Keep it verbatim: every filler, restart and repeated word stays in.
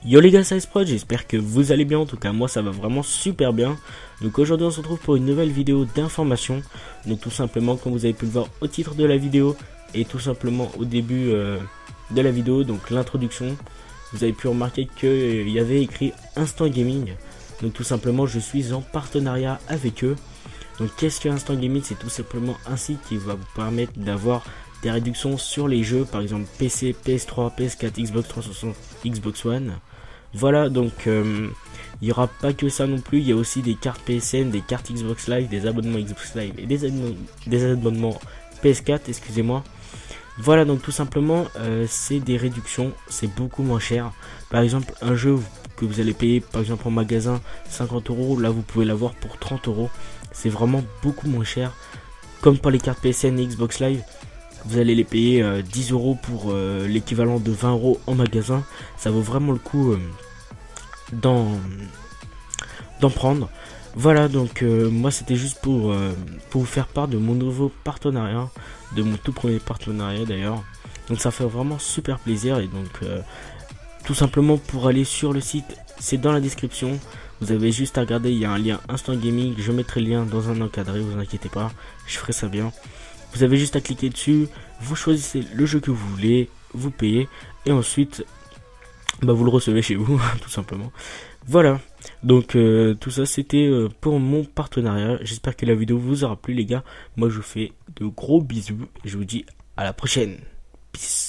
Yo les gars, c'est Iceprod, j'espère que vous allez bien, en tout cas moi ça va vraiment super bien. Donc aujourd'hui on se retrouve pour une nouvelle vidéo d'information. Donc tout simplement, comme vous avez pu le voir au titre de la vidéo et tout simplement au début euh, de la vidéo, donc l'introduction, vous avez pu remarquer qu'il euh, y avait écrit Instant Gaming. Donc tout simplement je suis en partenariat avec eux. Donc qu'est-ce que Instant Gaming? C'est tout simplement un site qui va vous permettre d'avoir des réductions sur les jeux, par exemple P C, P S trois, P S quatre, Xbox trois cent soixante, Xbox One. Voilà, donc euh, il n'y aura pas que ça non plus, il y a aussi des cartes P S N, des cartes Xbox Live, des abonnements Xbox Live et des, abonnements, des abonnements P S quatre, excusez-moi. Voilà, donc tout simplement, euh, c'est des réductions, c'est beaucoup moins cher. Par exemple, un jeu que vous allez payer, par exemple en magasin, cinquante euros, là vous pouvez l'avoir pour trente euros. C'est vraiment beaucoup moins cher. Comme pour les cartes P S N et Xbox Live, vous allez les payer euh, dix euros pour euh, l'équivalent de vingt euros en magasin. Ça vaut vraiment le coup euh, d'en d'en prendre. Voilà, donc euh, moi c'était juste pour, euh, pour vous faire part de mon nouveau partenariat, de mon tout premier partenariat d'ailleurs. Donc ça fait vraiment super plaisir et donc euh, tout simplement pour aller sur le site, c'est dans la description. Vous avez juste à regarder, il y a un lien Instant Gaming, je mettrai le lien dans un encadré, vous inquiétez pas, je ferai ça bien. Vous avez juste à cliquer dessus, vous choisissez le jeu que vous voulez, vous payez et ensuite bah, vous le recevez chez vous tout simplement. Voilà, donc euh, tout ça c'était euh, pour mon partenariat. J'espère que la vidéo vous aura plu les gars. Moi je vous fais de gros bisous et je vous dis à la prochaine. Peace.